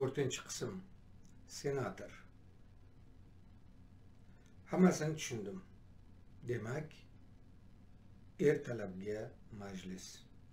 4-chi qism. Senator. Hammasini tushundim. Demak, ertalabga majlis.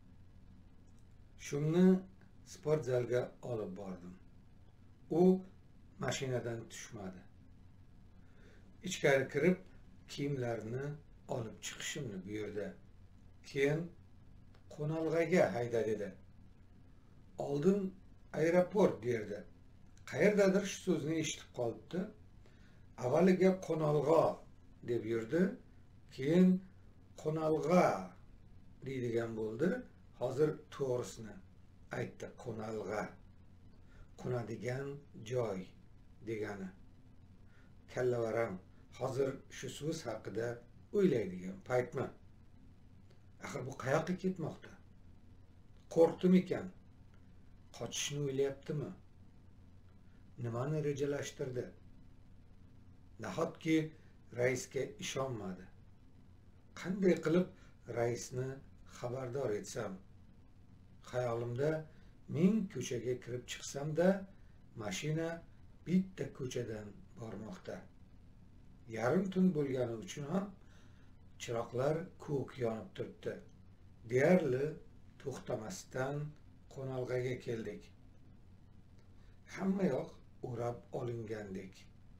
Shuni sport zalga olib bordim. U mashinadan tushmadi. Ichkari kirib, kiyimlarini olib chiqishimni buyurdi. Keyin qo'nalg'aga hayda dedi. Oldin aeroport derdi. Qayerdadir shu so'zni eshitib qolibdi. Avvaliga qo'nalg'a deb yurdi, keyin qo'nalg'a deydigan bo'ldi. Hozir to'g'risini aytdi. Qo'nalg'a. Qo'nadigan joy degani. Kallavaram, hozir shu so'z haqida o'ylaydigan paytmi? Axir bu qayoqqa ketmoqda? Qo'rqdim ekan. Qochishni o'ylayaptimi? Nimani rejalashtirdi? Nahotki raisga ishonmadi. Qanday qilib raisni xabardor etsam? Xayolimda men ko'chaga kirib chiqsam-da, mashina bitta ko'chadan bormoqda. Yarim tun bo'lgani uchun ham chiroqlar ko'k yonib turibdi. Deyarli to'xtamasdan qo'nalg'aga keldik. Hamma yoq o'rab olingandek.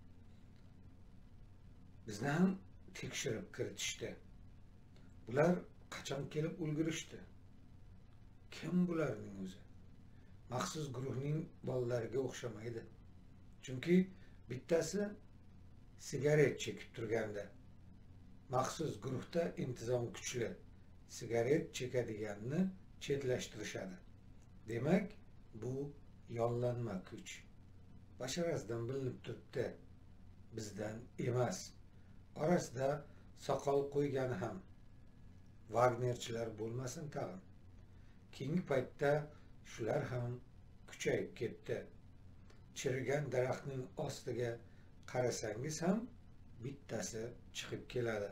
Bizni ham tekshirib kiritishdi. Bular qachon kelib ulgurishdi? Kim bularning o'zi? Maxsus guruhning bolalariga o'xshamaydi. Chunki bittasi sigaret chekib turganda. Maxsus guruhda intizom kuchli. Sigaret chekadiganni chetlashtirishadi. Demak, bu yollanma kuch. Basharasidan bilinib turibdi. Bizdan emas. Orasida soqol qo'ygani ham. Wagnerchilar bo'lmasin tag'in. Keyingi paytda shular ham kuchayib ketdi. Chirigan daraxtning ostiga qarasangiz ham bittasi chiqib keladi.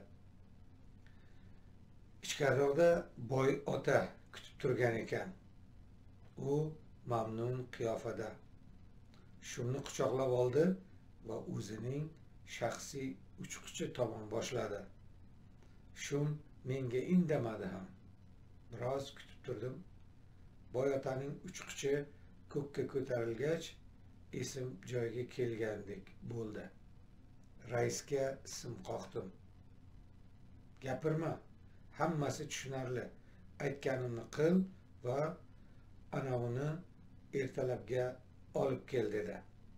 Ichkariroqda boy ota kutib turgan ekan. U mamnun qiyofada. Shuni quchoqlab oldi va o'zining shaxsiy uchquchi tomon boshladi. Shum menga indamadi ham. Biroz kutib turdim. Boy otaning uchquchi ko'kka ko'tarilgach, esim joyiga kelgandek bo'ldi. Raisga sim qoqdim. Gapirma, hammasi tushunarli. Aytganimni qil va anavini ertalabga olib kel dedi.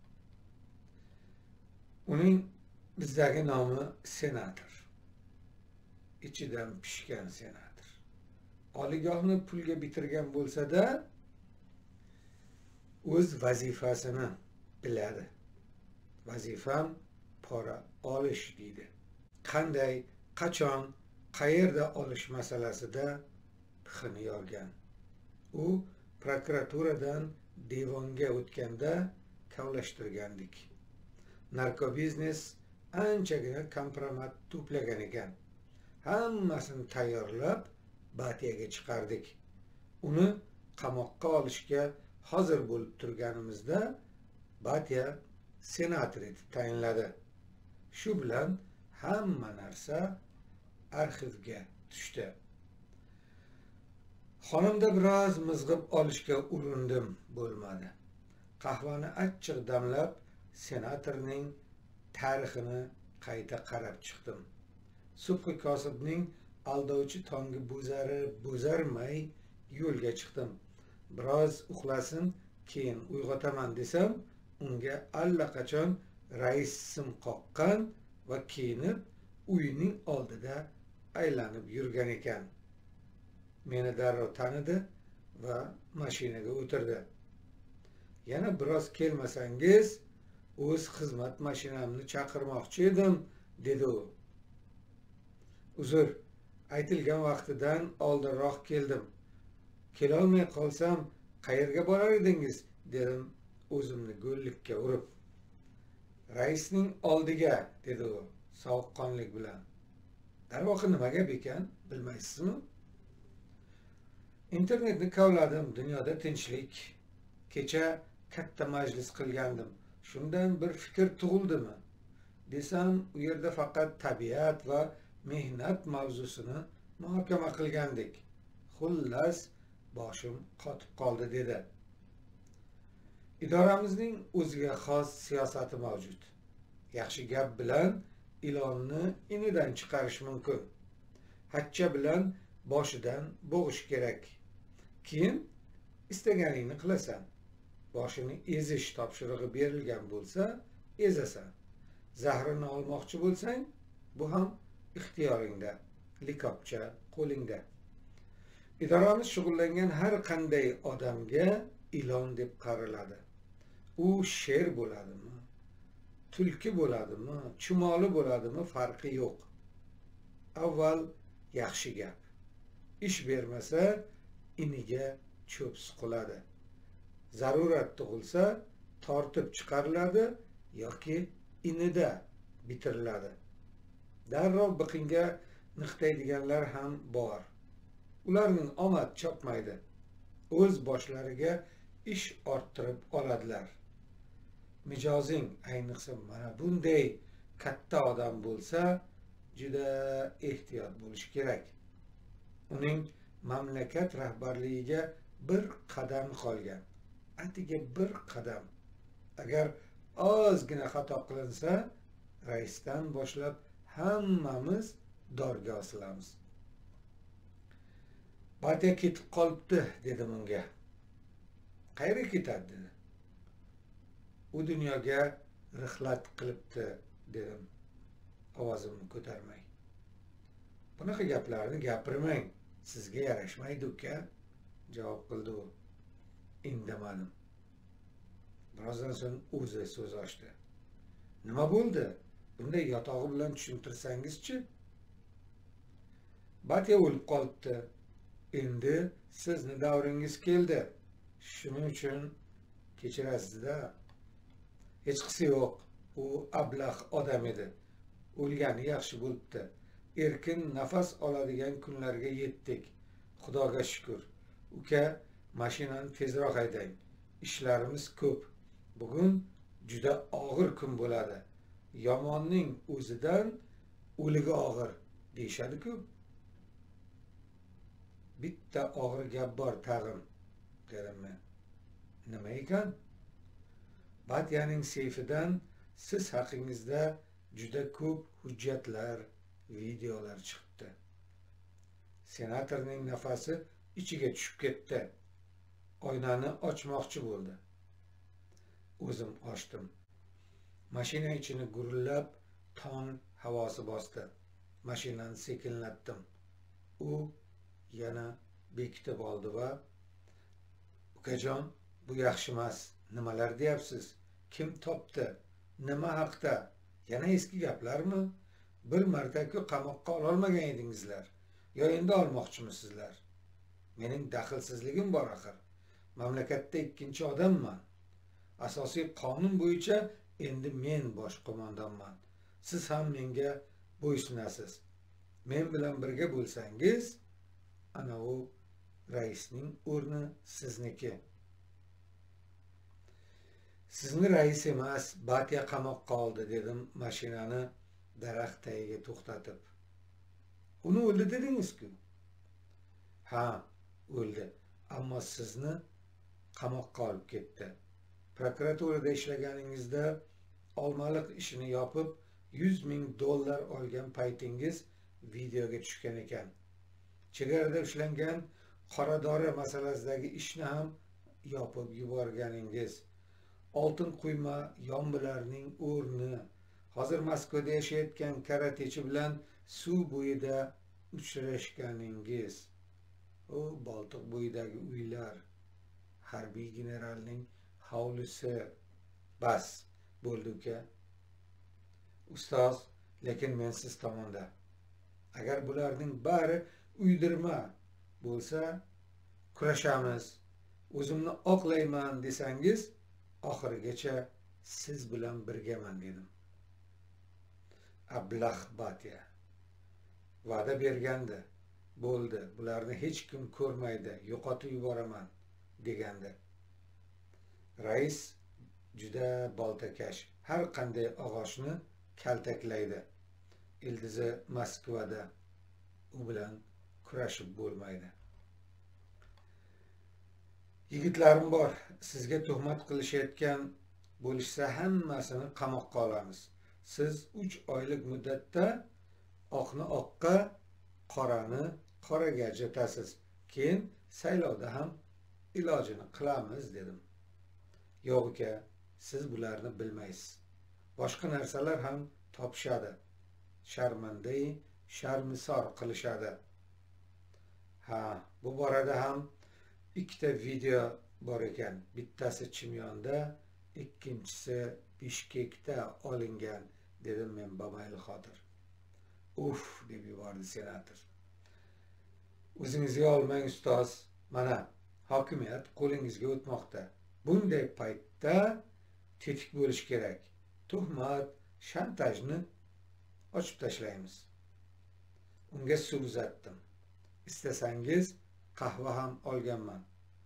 Uning bizdagi nomi senator. Ichidan pishgan senator. Oliygohni pulga bitirgan bo'lsa-da, o'z vazifasini biladi. Vazifam pora olish deydi. Qanday, qachon, qayerda olish masalasida pixini yorgan. U prokuraturadan devonga o'tganda kavlashtirgandik. Narkobiznes anchagina kompromat to'plagan ekan. Hammasini tayyorlab Batiyaga chiqardik. Uni qamoqqa olishga hozir bo'lib turganimizda Batiya senator etib tayinladi. Shu bilan hamma narsa arxivga tushdi. Xonimda biroz mizg'ib olishga urindim, bo'lmadi. Qahvani achchiq damlab, senatorning tarixini qayta qarab chiqdim. Subhi kosibning aldovchi tongi bo'zarmay yo'lga chiqdim. Biroz uxlasin, keyin uyg'otaman desam, unga allaqachon rais sim qoqqan va kiyinib uyining oldida aylanib yurgan ekan. Meni darrov tanidi va mashinaga o'tirdi. Yana biroz kelmasangiz, o'z xizmat mashinamni chaqirmoqchi edim, dedi u. Uzr, aytilgan vaqtidan oldinroq keldim. Kelolmay qolsam, qayerga borar edingiz, dedim o'zimni go'llikka urib. Raisning oldiga, dedi u sovuqqonlik bilan. Darvoqe nima gap ekan, bilmaysizmi? Internetni kavladim, dunyoda tinchlik. Kecha katta majlis qilgandim. Shundan bir fikr tug'ildimi? Desam, u yerda faqat tabiat va mehnat mavzusini muhokama qilgandik. Xullas, boshim qotib qoldi dedi. Idoramizning o'ziga xos siyosati mavjud. Yaxshi gap bilan ilonni inidan chiqarish mumkin. Hachcha bilan boshidan bo'g'ish kerak. Keyin istaganingni qilasan. Boshini ezish topshirig'i berilgan bo'lsa, ezasan. Zahrini olmoqchi bo'lsang, bu ham ixtiyoringda, likopcha qo'lingda. Idoramiz shug'ullangan har qanday odamga ilon deb qaraladi. U sher bo'ladimi, tulki bo'ladimi, chumoli bo'ladimi, farqi yo'q. Avval yaxshi gap. Ish bermasa, iniga cho'p suqiladi. Zarurat tug'ilsa, tortib chiqariladi yoki inida bitiriladi. Darrov biqinga niqtaydiganlar ham bor. Ularning omad chopmaydi. O'z boshlariga ish orttirib oladilar. Mijozing ayniqsa mana bunday katta odam bo'lsa, juda ehtiyot bo'lish kerak. Uning mamlakat rahbarligiga bir qadam qolgan. Atiga bir qadam. Agar ozgina xato qilinsa, raisdan boshlab hammamiz dorga osilamiz. Batya ketib qolibdi, dedim unga. Qayerga ketadi dedi. U dunyoga rihlat qilibdi, dedim ovozimni ko'tarmay. Bunaqa gaplarni gapirmang, sizga yarashmaydi uka, javob qildi u. Indamadim. Birozdan so'ng o'zi so'z ochdi. Nima bo'ldi? Bunday yotog'i bilan tushuntirsangizchi? Batya o'lib qolibdi. Endi sizni davringiz keldi. Shuning uchun kechirasiz-da. Hech qisi yo'q. U ablah odam edi. O'lgani yaxshi bo'libdi. Erkin nafas oladigan kunlarga yetdik. Xudoga shukr. Uka, mashinani tezroq haydang. Ishlarimiz ko'p. Bugun juda og'ir kun bo'ladi. Yomonning o'zidan o'ligi og'ir deyishadi-ku. Bitta og'ir gap bor tag'in, dedim men. Nima ekan? Batyaning seyfidan siz haqingizda juda ko'p hujjatlar, videolar chiqibdi. Senatorning nafasi ichiga tushib ketdi. Oynani ochmoqchi bo'ldi. O'zim ochdim. Mashina ichini gurillab, tong havosi bosdi. Mashinani sekinlatdim. U yana bekitib oldi va ukajon, bu yaxshi emas. Nimalar deyapsiz? Kim topdi? Nima haqda? Yana eski gaplarmi? Bir marta-ku qamoqqa ololmagan edingizlar. Yo endi olmoqchimisizlar? Mening daxlsizligim bor axir. Mamlakatda ikkinchi odamman. Asosiy qonun bo'yicha endi men bosh qo'mondonman. Siz ham menga bo'ysunasiz. Men bilan birga bo'lsangiz, ana u raisning o'rni sizniki. Sizni rais emas, Batya qamoqqa oldi, dedim mashinani daraxt tagiga to'xtatib. Uni o'ldi dedingiz-ku? Ha, o'ldi. Ammo sizni qamoqqa olib ketdi. Prokuraturada ishlaganingizda Olmaliq ishini yopib $100,000 olgan paytingiz videoga tushgan ekan. Chegarada ushlangan qoradori masalasidagi ishni ham yopib yuborganingiz. Oltin quyma yombilarning o'rni, hozir Moskvada yashayotgan karatechi bilan suv bo'yida uchrashganingiz. O Boltiq bo'yidagi uylar, harbiy generalning hovlisi. Bas, bo'ldi uka. Ustoz, lekin men siz tomonda. Agar bularning bari uydirma bo'lsa, kurashamiz. O'zimni oqlayman desangiz, oxirigacha siz bilan birgaman, dedim. Ablah Batya va'da bergandi. Bo'ldi, bularni hech kim ko'rmaydi, yo'qotib yuboraman degandi. Rais juda boltakash, har qanday og'ochni kaltaklaydi. Ildizi Moskvada, u bilan kurashib bo'lmaydi. Yigitlarim bor, sizga tuhmat qilishayotgan bo'lishsa hammasini qamoqqa olamiz. Siz 3 oylik muddatda oqni oqqa, qorani qoraga ajratasiz. Keyin saylovda ham ilojini qilamiz dedim. Yo'q uka, siz bularni bilmaysiz. Boshqa narsalar ham topishadi. Sharmandai, sharmisor qilishadi. Ha, bu borada ham ikkita video bor ekan. Bittasi Chimyonda, ikkinchisi Bishkekda olingan, dedim men bamayli xotir. Uf, deb yubordi senator. O'zingizga olmang ustoz. Mana hokimiyat qo'lingizga o'tmoqda. Bunday paytda tetik bo'lish kerak. Tuhmat, shantajni ochib tashlaymiz. Unga suv uzatdim. Istasangiz qahva ham olganman.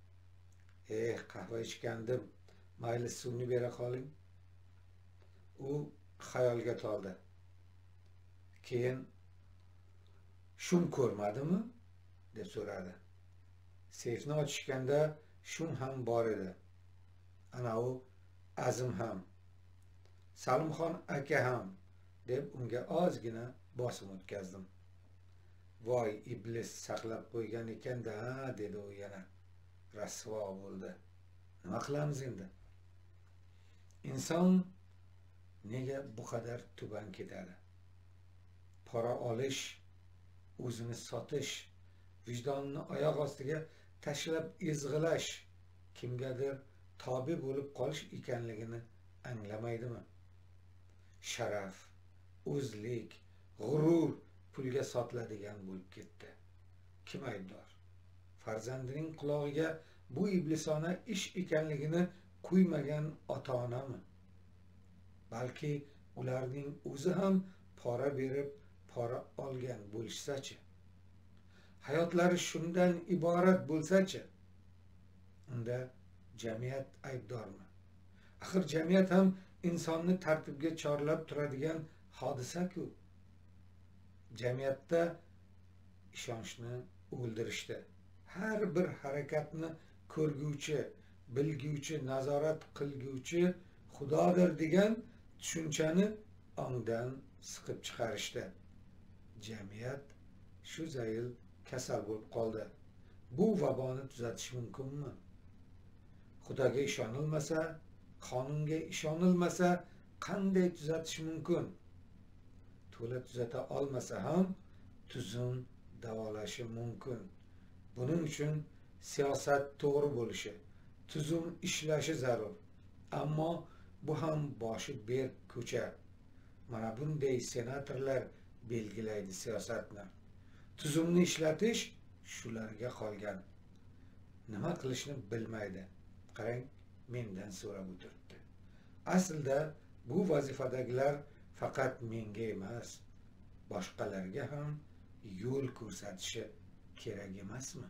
Qahva ichgandim. Mayli suvni bera qoling. U xayolga toldi. Keyin shum ko'rmadimi deb so'radi. Seyfni ochishganda shum ham bor edi. Ana u Azim ham, Salimxon aka ham deb unga ozgina bosim o'tkazdim. Voy, iblis saqlab qo'ygan ekan-da, dedi u yana. Rasvo bo'ldi. Nima qilamiz endi? Inson nega bu qadar tuban ketadi? Pora olish, o'zini sotish, vijdonni oyoq ostiga tashlab ezg'ilash kimgadir tobe bo'lib qolish ekanligini anglamaydimi? Sharaf, o'zlik, g'urur pulga sotiladigan bo'lib ketdi. Kim aybdor? Farzandining qulog'iga bu iblisona ish ekanligini quymagan ota-onami? Balki ularning o'zi ham pora berib, pora olgan bo'lishsa-chi? Hayotlari shundan iborat bo'lsa-chi? Unda jamiyat aybdormi? Axir jamiyat ham insonni tartibga chorlab turadigan hodisa-ku. Jamiyatda ishonchni o'ldirishdi. Har bir harakatni ko'rguvchi, bilguvchi, nazorat qilguvchi Xudodir degan tushunchani ongdan siqib chiqarishdi. Jamiyat shu zayil kasal bo'lib qoldi. Bu vaboni tuzatish mumkinmi? Xudoga ishonilmasa, qonunga ishonilmasa qanday tuzatish mumkin? To'la tuzata olmasa ham tuzum davolashi mumkin. Buning uchun siyosat to'g'ri bo'lishi, tuzum ishlashi zarur. Ammo bu ham boshi berk ko'cha. Mana bunday senatorlar belgilaydi siyosatni. Tuzumni ishlatish shularga qolgan. Nima qilishni bilmaydi. Qarang, mendan so'rab o'tiribdi. Aslida bu vazifadagilar faqat menga emas, boshqalarga ham yo'l ko'rsatishi kerak emasmi?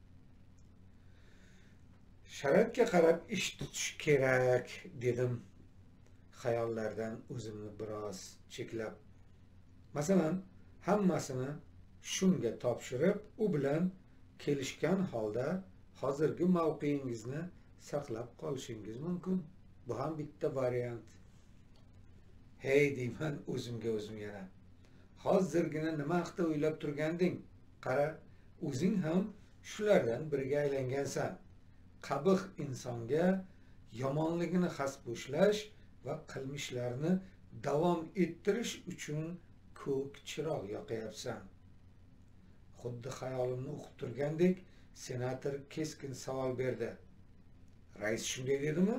Sharoitga qarab ish tutish kerak, dedim xayollardan o'zimni biroz cheklab. Masalan, hammasini shunga topshirib, u bilan kelishgan holda hozirgi mavqeingizni saqlab qolishingiz mumkin. Bu ham bitta variant. Hey, deyman o'zimga o'zim yana. Hozirgina nima haqida o'ylab turganding? Qara, o'zing ham shulardan biriga aylangansan. Qabih insonga yomonligini hasbushlash va qilmishlarni davom ettirish uchun ko'k chiroq yoqayapsan. Xuddi xayolimni o'qib turgandek, senator keskin savol berdi. Rais shunday dedimi?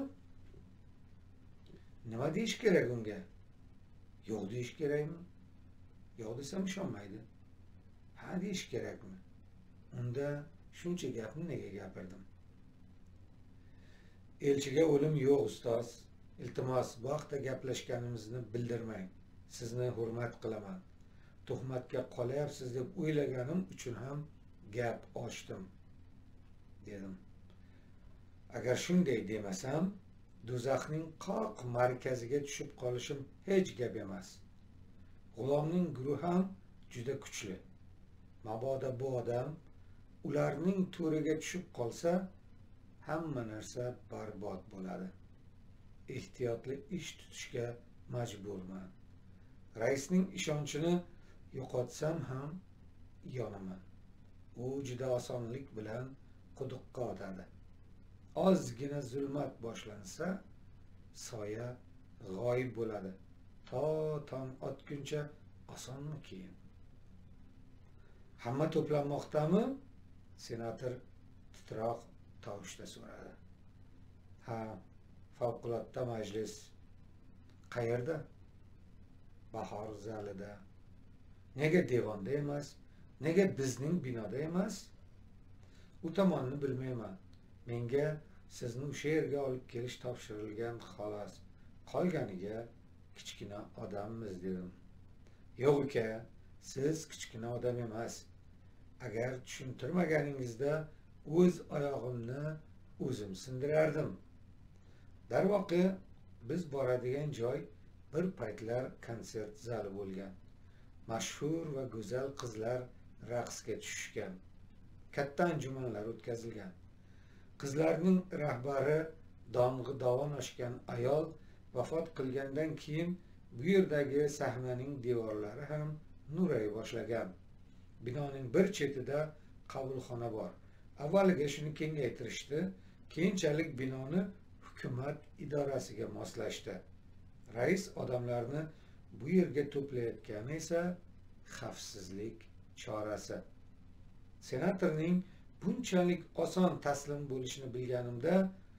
Nima deyish kerak unga? Yo'q deyish kerakmi? Yo'q desam ishonmaydi. Ha deyish kerakmi? Unda shuncha gapni nega gapirdim? Elchiga o'lim yo'q ustoz. Iltimos, bu haqda gaplashganimizni bildirmang. Sizni hurmat qilaman. Tuhmatga qolyapsiz deb o'ylaganim uchun ham gap ochdim, dedim. Agar shunday demasam, do'zaxning qoq markaziga tushib qolishim hech gap emas. G'ulomning guruhi ham juda kuchli. Mabodo bu odam ularning to'riga tushib qolsa, hamma narsa barbod bo'ladi. Ehtiyotli ish tutishga majburman. Raisning ishonchini yo'qotsam ham yonaman. U juda osonlik bilan quduqqa otadi. Ozgina zulmat boshlansa, soya g'oyib bo'ladi. To tong otguncha osonmi keyin? Hamma to'planmoqdami? Senator titroq tovushda so'radi. Ha, favqulodda majlis. Qayerda? Bahor zalida. Nega devonda emas? Nega bizning binoda emas? U tomonni bilmayman. Menga sizni o'sha yerga olib kelish topshirilgan xolos. Qolganiga kichkina odammiz dedim. Yo'q uka, siz kichkina odam emas. Agar tushuntirmaganingizda o'z oyog'imni o'zim sindirardim. Darvoqe biz boradigan joy bir paytlar konsert zali bo'lgan. Mashhur va go'zal qizlar raqsga tushishgan. Katta anjumanlar o'tkazilgan. Qizlarning rahbari dong'i dovon oshgan ayol vafot qilgandan keyin bu yerdagi sahnaning devorlari ham nuray boshlagan. Binoning bir chetida qabulxona bor. Avvaliga shuni kengaytirishdi, keyinchalik binoni hukumat idorasiga moslashdi. Rais odamlarni bu yerga to'playotgani esa xavfsizlik chorasi. Senatorning bunchalik oson taslim bo'lishini bilganimda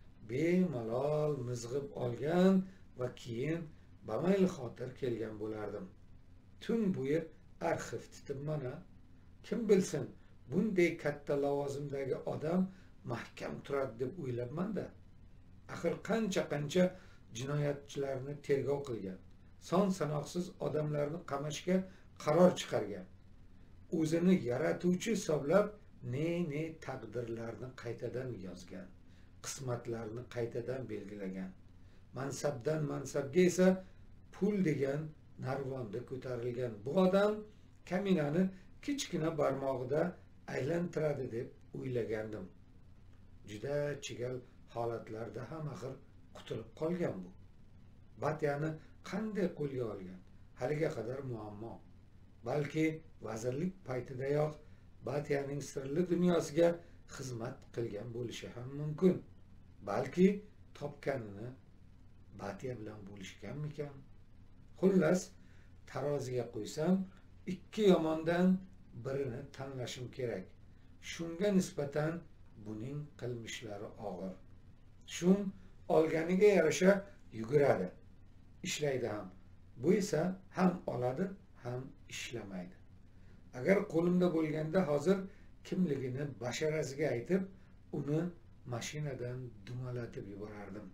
bemalol mizg'ib olgan va keyin bamayl xotir kelgan bo'lardim. Tun bo'yi arxiv titibman. Kim bilsin, bunday katta lavozimdagi odam mahkam turadi deb o'ylabman-da. Axir qancha jinoyatchilarni tergov qilgan, son sanoqsiz odamlarni qamashga qaror chiqargan. O'zini yaratuvchi hisoblab ne taqdirlarni qaytadan yozgan, qismatlarni qaytadan belgilagan. Mansabdan mansabga esa pul degan narvonda ko'tarilgan bu odam kaminani kichkina barmog'ida aylantiradi deb o'ylagandim. Juda chigal holatlarda ham axir qutulib qolgan bu. Batyani qanday qo'lga olgan? Haliga qadar muammo. Balki vazirlik paytidayoq Batyaning sirli dunyosiga xizmat qilgan bo'lishi ham mumkin. Balki topganini Batya bilan bo'lishganmikan? Xullas, taroziga qo'ysam, ikki yomondan birini tanlashim kerak. Shunga nisbatan buning qilmishlari og'ir. Shun olganiga yarasha yuguradi, ishlaydi ham. Bu esa ham oladi, ham ishlamaydi. Agar qo'limda bo'lganda hozir kimligini basharasiga aytib, uni mashinadan dumalatib yuborardim.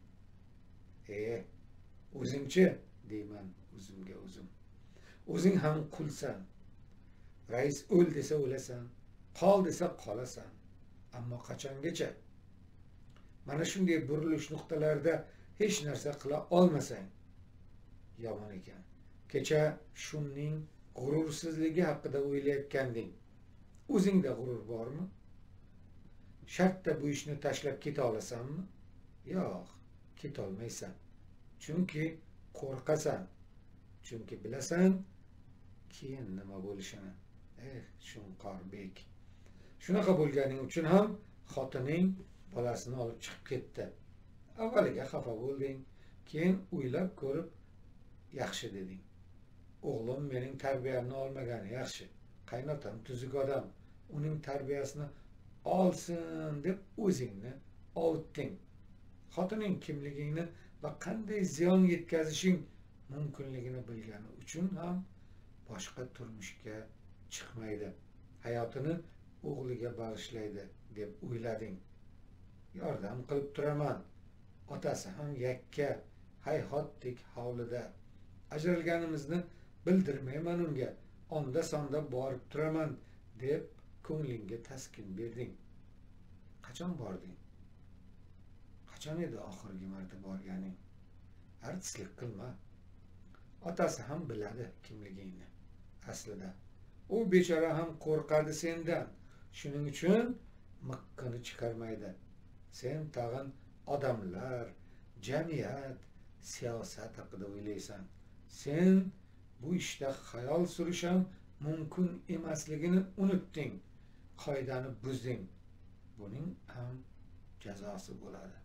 O'zingchi, deyman o'zimga o'zim. O'zing ham qulsan. Rais o'l desa o'lasan, qol desa qolasan. Ammo qachongacha? Mana shunday burilish nuqtalarida hech narsa qila olmasang yomon ekan. Kecha shunning g'urursizligi haqida o'ylayotganding. O'zingda g'urur bormi? Shartta bu ishni tashlab keta olasanmi? Yo'q, keta olmaysan. Chunki qo'rqasan. Chunki bilasan keyin nima bo'lishini. Shunqor bek. Shunaqa bo'lganing uchun ham xotining bolasini olib chiqib ketdi. Avvaliga xafa bo'lding, keyin o'ylab ko'rib yaxshi deding. O'g'lim mening tarbiyamni olmagani yaxshi. Qaynotam tuzuk odam. Uning tarbiyasini olsin deb o'zingni ovutding. Xotining kimligingni va qanday ziyon yetkazishing mumkinligini bilgani uchun ham boshqa turmushga chiqmaydi. Hayotini o'g'liga bag'ishlaydi deb o'ylading. Yordam qilib turaman. Otasi ham yakka, hayhotdek hovlida. Ajralganimizni bildirmayman unga. Onda sonda borib turaman deb ko'nglingga taskin berding. Qachon bording? Qachon edi oxirgi marta borganing? Artistlik qilma. Otasi ham biladi kimligingni. Aslida u bechora ham qo'rqadi sendan. Shuning uchun miqqini chiqarmaydi. Sen tag'in odamlar, jamiyat, siyosat haqida o'ylaysan. Sen bu ishda xayol surish ham mumkin emasligini unutding. Qoidani buzding. Buning ham jazosi bo'ladi.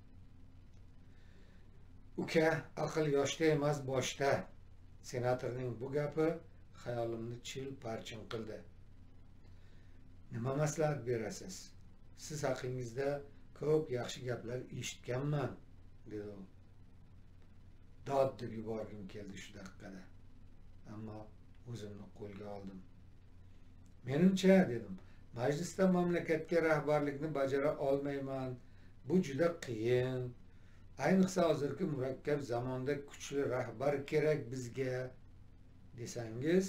Uka, aql yoshda emas boshda. Senatorning bu gapi xayolimni chil-parchin qildi. Nima maslahat berasiz? Siz haqingizda ko'p yaxshi gaplar eshitganman, dedi u. Dod deb yuborgim keldi shu daqiqada. Ammo o'zimni qo'lga oldim. Menimcha, dedim, majlisda mamlakatga rahbarlikni bajara olmayman. Bu juda qiyin. Ayniqsa hozirgi murakkab zamonda kuchli rahbar kerak bizga desangiz.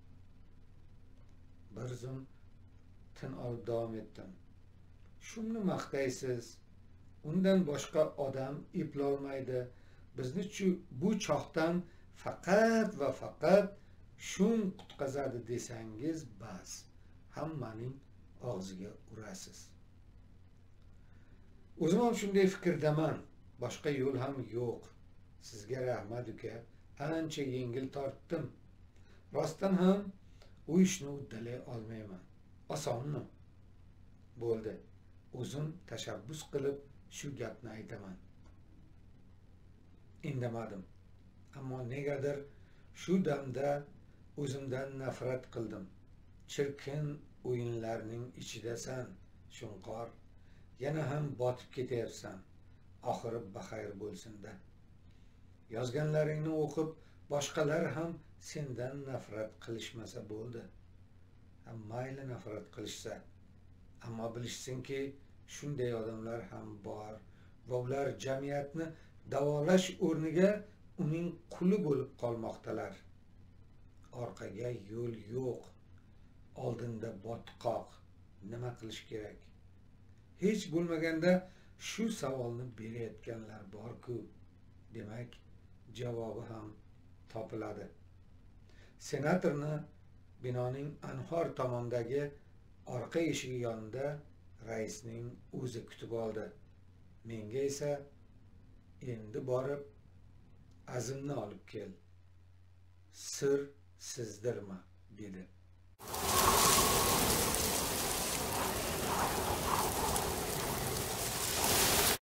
Bir zum tin olib davom etdim. Shuni maqtaysiz. Undan boshqa odam eplolmaydi. Bizni bu choqdan faqat va faqat shun qutqazadi desangiz bas. Hammaning og'ziga urasiz. O'zim ham shunday fikrdaman. Boshqa yo'l ham yo'q. Sizga rahmat uka. Ancha yengil tortdim. Rostdan ham u ishni uddalay olmayman. Osonmi? Bo'ldi. O'zim tashabbus qilib shu gapni aytaman. Indamadim. Ammo negadir shu damda o'zimdan nafrat qildim. Chirkin o'yinlarning ichidasan, shunqor. Yana ham botib ketyapsan. Oxiri baxayr bo'lsin-da. Yozganlaringni o'qib, boshqalar ham sendan nafrat qilishmasa bo'ldi. Mayli nafrat qilishsa, ammo bilishsinki, shunday odamlar ham bor va ular jamiyatni davolash o'rniga uning quli bo'lib qolmoqdalar. Orqaga yo'l yo'q, oldinda botqoq. Nima qilish kerak? Hech bo'lmaganda shu savolni berayotganlar bor-ku. Demak, javobi ham topiladi. Senatorni binoning anhor tomondagi orqa eshigi yonida raisning o'zi kutib oldi. Menga esa endi borib azimni olib kel. Sir sizdirma, dedi.